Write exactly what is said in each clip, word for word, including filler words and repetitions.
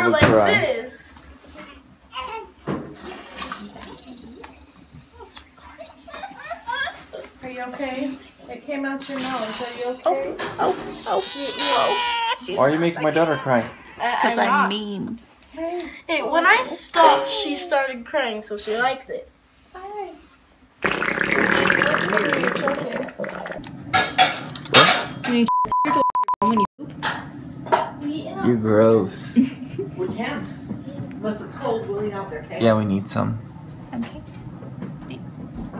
to like try. This. Are you okay? It came out your nose. Are you okay? Oh, oh, oh. Why are you making my daughter cry? Because I'm, I'm mean. Hey. Hey, when I stopped, she started crying, so she likes it. Hi. You need your when you poop? You're gross. We can. Unless it's cold, we'll eat out there, okay? Yeah, we need some. Okay. Thanks.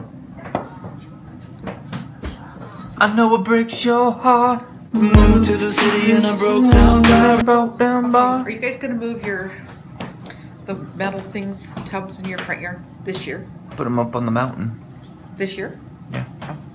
I know it breaks your heart. Moved to the city and I broke down. Broke down bar. Are you guys gonna move your the metal things, tubs in your front yard this year? Put them up on the mountain. This year? Yeah.